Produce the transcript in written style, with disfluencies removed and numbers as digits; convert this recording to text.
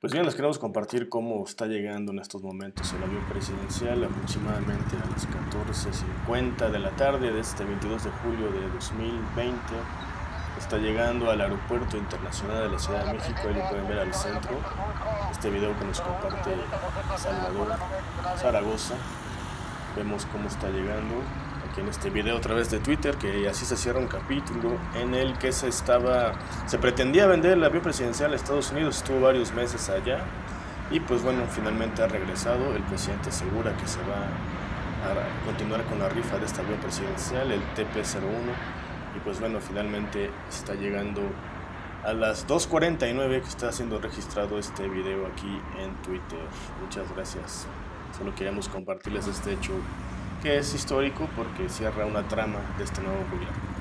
Pues bien, les queremos compartir cómo está llegando en estos momentos el avión presidencial aproximadamente a las 14:50 de la tarde de este 22 de julio de 2020. Está llegando al Aeropuerto Internacional de la Ciudad de México, ahí lo pueden ver al centro. Este video que nos comparte Salvador Zaragoza. Vemos cómo está llegando aquí en este video a través de Twitter, que así se cierra un capítulo en el que se pretendía vender el avión presidencial a Estados Unidos. Estuvo varios meses allá y pues bueno, finalmente ha regresado. El presidente asegura que se va a continuar con la rifa de este avión presidencial, el TP-01, y pues bueno, finalmente está llegando a las 2:49 que está siendo registrado este video aquí en Twitter. Muchas gracias. Solo queríamos compartirles este hecho que es histórico porque cierra una trama de este nuevo gobierno.